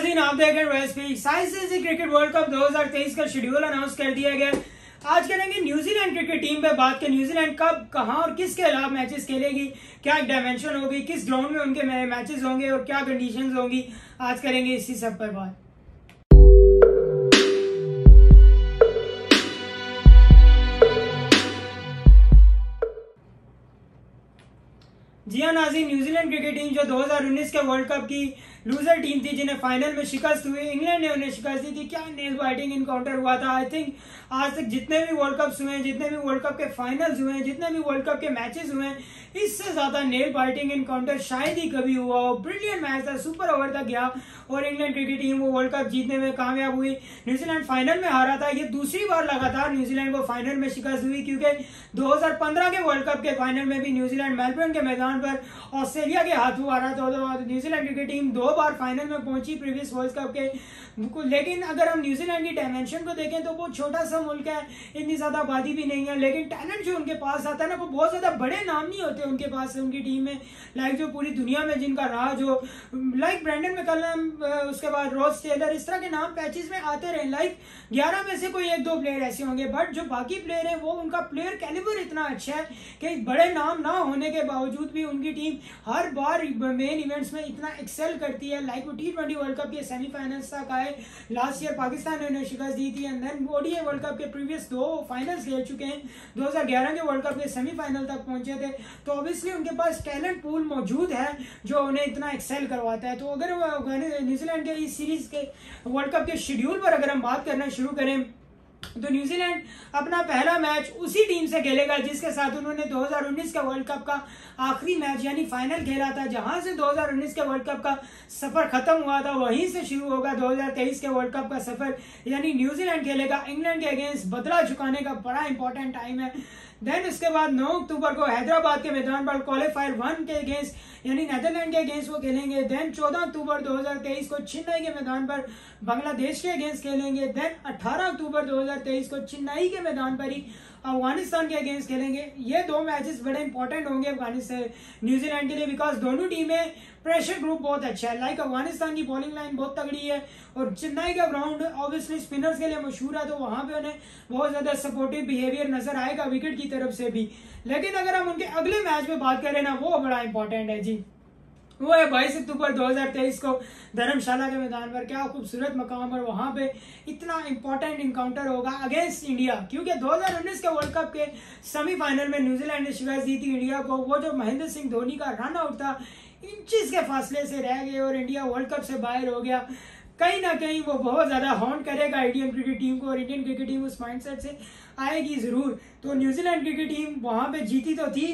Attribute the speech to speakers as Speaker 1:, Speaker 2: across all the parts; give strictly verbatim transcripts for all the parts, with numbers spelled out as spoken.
Speaker 1: नाज़रीन, आप देख रहे हैं आईसीसी क्रिकेट वर्ल्ड कप दो हज़ार तेईस का शेड्यूल अनाउंस कर दिया गया। आज करेंगे न्यूजीलैंड क्रिकेट टीम पे बात के न्यूजीलैंड कब, कहां और किसके खिलाफ मैचेस खेलेगी, क्या डायमेंशन होगी, किस ग्राउंड में उनके मैचेस होंगे और क्या कंडीशंस होंगी। आज करेंगे इसी सब पर बात। जी हाँ नाज़रीन, न्यूजीलैंड क्रिकेट टीम जो दो हज़ार उन्नीस के वर्ल्ड कप की लूजर टीम थी, जिन्हें फाइनल में शिकस्त हुई, इंग्लैंड ने उन्हें शिकस्त दी थी। क्या नेल बाइटिंग इनकाउंटर हुआ था। आई थिंक आज तक जितने भी वर्ल्ड कप्स हुए हैं, जितने भी वर्ल्ड कप के फाइनल्स हुए हैं, जितने भी वर्ल्ड कप के मैचेस हुए हैं, इससे ज्यादा नेल बाइटिंग इनकाउंटर शायद ही कभी हुआ हो। ब्रिलियंट मैच था, सुपर ओवर तक गया और इंग्लैंड क्रिकेट टीम वो वर्ल्ड कप जीतने में कामयाब हुई। न्यूजीलैंड फाइनल में हारा था। ये दूसरी बार लगातार न्यूजीलैंड को फाइनल में शिकस्त हुई, क्योंकि दो हज़ार पंद्रह के वर्ल्ड कप के फाइनल में भी न्यूजीलैंड मेलबर्न के मैदान पर ऑस्ट्रेलिया के हाथों हारा था। तो न्यूजीलैंड क्रिकेट टीम दो बार फाइनल में पहुंची प्रीवियस वर्ल्ड कप के। लेकिन अगर हम न्यूजीलैंड की डायमेंशन को देखें तो वो छोटा सा मुल्क है, इतनी ज्यादा आबादी भी नहीं है, लेकिन टैलेंट जो उनके पास आता है ना, वो बहुत ज्यादा बड़े नाम नहीं होते उनके पास उनकी टीम में। लाइक जो पूरी दुनिया में जिनका रहा, जो लाइक ब्रेंडन मैकलम, उसके बाद रॉस टेलर, इस तरह के नाम पैचेस में आते रहे। लाइक ग्यारह में से कोई एक दो प्लेयर ऐसे होंगे, बट जो बाकी प्लेयर है वो उनका प्लेयर कैलिबर इतना अच्छा है कि बड़े नाम ना होने के बावजूद भी उनकी टीम हर बार मेन इवेंट्स में इतना एक्सेल करती है। लाइक वो टी ट्वेंटी वर्ल्ड कप के सेमीफाइनल्स तक आए। लास्ट ईयर पाकिस्तान ने उन्हें शिकस्त दी थी and then ODI world cup के प्रीवियस दो फाइनल्स खेल चुके हैं। दो हज़ार ग्यारह के वर्ल्ड कप के सेमीफाइनल तक पहुंचे थे। तो ऑब्वियसली उनके पास टैलेंट पूल मौजूद है जो उन्हें इतना एक्सेल करवाता है। तो अगर न्यूजीलैंड के इस सीरीज के वर्ल्ड कप के शेड्यूल पर अगर हम बात करना शुरू करें तो न्यूजीलैंड अपना पहला मैच उसी टीम से खेलेगा जिसके साथ उन्होंने दो हज़ार उन्नीस के वर्ल्ड कप का आखिरी मैच यानी फाइनल खेला था। जहां से दो हज़ार उन्नीस के वर्ल्ड कप का सफर खत्म हुआ था, वहीं से शुरू होगा दो हज़ार तेईस के वर्ल्ड कप का सफर। यानी न्यूजीलैंड खेलेगा इंग्लैंड के अगेंस्ट। बदला चुकाने का बड़ा इंपॉर्टेंट टाइम है। देन उसके बाद नौ अक्टूबर को हैदराबाद के मैदान पर क्वालिफायर वन के अगेंस्ट यानी नेदरलैंड के अगेंस्ट वो खेलेंगे। देन चौदह अक्टूबर दो हज़ार तेईस को चेन्नई के मैदान पर बांग्लादेश के अगेंस्ट खेलेंगे। देन अठारह अक्टूबर दो हज़ार तेईस को चेन्नई के मैदान पर ही अफगानिस्तान के अगेंस्ट खेलेंगे। ये दो मैचेस बड़े इंपॉर्टेंट होंगे अफगानिस्तान न्यूजीलैंड के लिए, बिकॉज दोनों टीमें प्रेशर ग्रुप बहुत अच्छा है। लाइक अफगानिस्तान की बॉलिंग लाइन बहुत तगड़ी है और चेन्नई का ग्राउंड ऑब्वियसली स्पिनर्स के लिए मशहूर है, तो वहां पे उन्हें बहुत ज्यादा सपोर्टिव बिहेवियर नजर आएगा विकेट की तरफ से भी। लेकिन अगर हम उनके अगले मैच में बात करें ना, वो बड़ा इंपॉर्टेंट है जी। वो है बाईस अक्टूबर दो हज़ार तेईस को धर्मशाला के मैदान पर। क्या खूबसूरत मकाम पर वहां पे इतना इंपॉर्टेंट इनकाउंटर होगा अगेंस्ट इंडिया, क्योंकि दो हज़ार उन्नीस के वर्ल्ड कप के सेमीफाइनल में न्यूजीलैंड ने शिकस्त दी थी इंडिया को। वो जो महेंद्र सिंह धोनी का रन आउट था, इंचेस के फासले से रह गए और इंडिया वर्ल्ड कप से बाहर हो गया। कहीं ना कहीं वो बहुत ज्यादा हॉन्ट करेगा इंडियन क्रिकेट टीम को और इंडियन क्रिकेट टीम उस माइंडसेट से आएगी जरूर। तो न्यूजीलैंड क्रिकेट टीम वहां पे जीती तो थी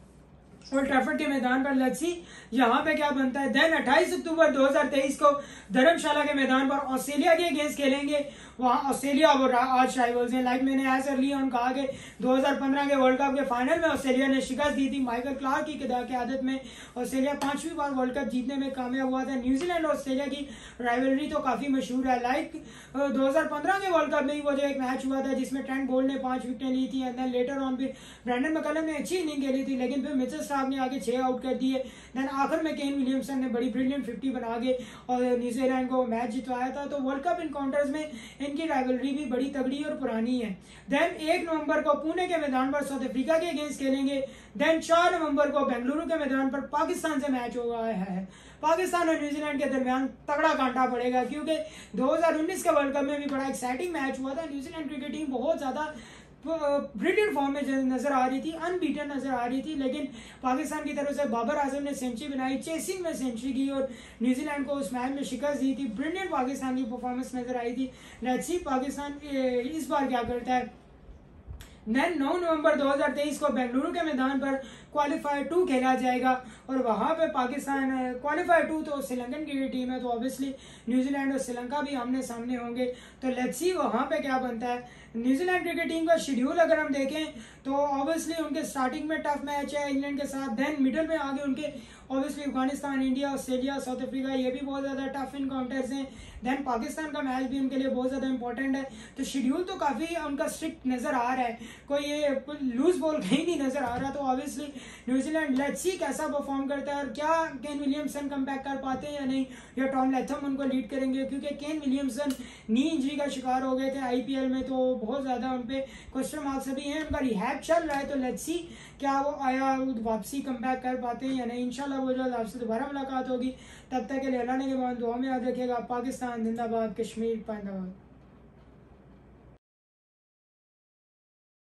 Speaker 1: ओल्ड ट्रैफर्ड के मैदान पर, लक्सी यहाँ पे क्या बनता है। देन अट्ठाईस अक्टूबर दो हज़ार तेईस को धर्मशाला के मैदान पर ऑस्ट्रेलिया के अगेंस्ट खेलेंगे। वहाँ ऑस्ट्रेलिया और आज राइवल्स हैं। लाइक मैंने एज अर्ली ऑन कहा कि दो हज़ार पंद्रह के वर्ल्ड कप के फाइनल में ऑस्ट्रेलिया ने शिकस्त दी थी माइकल क्लार्क की आदत में। ऑस्ट्रेलिया पांचवी बार वर्ल्ड कप जीतने में कामयाब हुआ था। न्यूजीलैंड और ऑस्ट्रेलिया की राइवलरी तो काफी मशहूर है। लाइक दो हज़ार पंद्रह के वर्ल्ड कप में ही वो जो एक मैच हुआ था जिसमें ट्रेंट बोल्ट ने पांच विकेटें ली थी एंड देन लेटर ऑन फिर ब्रेंडन मैकलम ने अच्छी इनिंग खेली थी, लेकिन फिर मिचेल स्टार्क ने आगे छह आउट कर दिए। देन आखिर में केन विलियमसन ने बड़ी ब्रिलियंट फिफ्टी बना के और न्यूजीलैंड को मैच जितवाया था। तो वर्ल्ड कप इनकाउंटर्स में इनकी राइवलरी भी बड़ी तगड़ी और पुरानी है। देन एक नवंबर को पुणे के मैदान पर साउथ अफ्रीका के अगेंस्ट खेलेंगे। देन चार नवंबर को बेंगलुरु के मैदान पर पाकिस्तान से मैच होगा है। पाकिस्तान और न्यूजीलैंड के दरमियान तगड़ा कांटा पड़ेगा, क्योंकि दो हज़ार उन्नीस के वर्ल्ड कप में भी बड़ा एक्साइटिंग मैच हुआ था। न्यूजीलैंड क्रिकेट टीम बहुत ज्यादा ब्रिलियंट फॉर्म में नजर आ रही थी, अनबीटन नजर आ रही थी, लेकिन पाकिस्तान की तरफ से बाबर आजम ने सेंचुरी बनाई, चेसिंग में सेंचुरी की और न्यूजीलैंड को उस मैच में शिकस्त दी थी। ब्रिलियंट पाकिस्तान की परफॉर्मेंस नजर आई थी। लेट्स सी पाकिस्तान इस बार क्या करता है। देन नौ नवंबर दो हज़ार तेईस को बेंगलुरु के मैदान पर क्वालिफायर टू खेला जाएगा और वहां पे पाकिस्तान क्वालिफायर टू तो श्रीलंकन क्रिकेट टीम है, तो ऑब्वियसली न्यूजीलैंड और श्रीलंका भी आमने सामने होंगे। तो लेट्स सी वहां पे क्या बनता है। न्यूजीलैंड क्रिकेट टीम का शेड्यूल अगर हम देखें तो ऑब्वियसली उनके स्टार्टिंग में टफ मैच है इंग्लैंड के साथ। देन मिडल में आगे उनके obviously Afghanistan, India, Australia, South Africa, ये भी बहुत ज्यादा टफ इनकाउंटर्स हैं। देन पाकिस्तान का मैच भी उनके लिए बहुत ज्यादा इंपॉर्टेंट है। तो शेड्यूल तो काफी उनका स्ट्रिक्ट नजर आ रहा है, कोई ये लूज बॉल कहीं नहीं नजर आ रहा। तो ऑब्वियसली न्यूजीलैंड। लेट्स सी कैसा परफॉर्म करता है और क्या केन विलियमसन कम बैक कर पाते हैं या नहीं, या टॉम लैथम उनको लीड करेंगे, क्योंकि केन विलियमसन नी इंजरी का शिकार हो गए थे आईपीएल में, तो बहुत ज़्यादा उन पर क्वेश्चन मार्क्स अभी हैं। उनका रिहैब चल रहा है, तो लेट्स सी क्या वो आया वापसी कम बैक कर पाते हैं या नहीं। इंशाल्लाह वो जल्द आपसे दोबारा मुलाकात होगी। तब तक के लिए अल्लाह ने के बाद दुआ में याद रखिएगा। पाकिस्तान जिंदाबाद, कश्मीर पाइंदाबाद।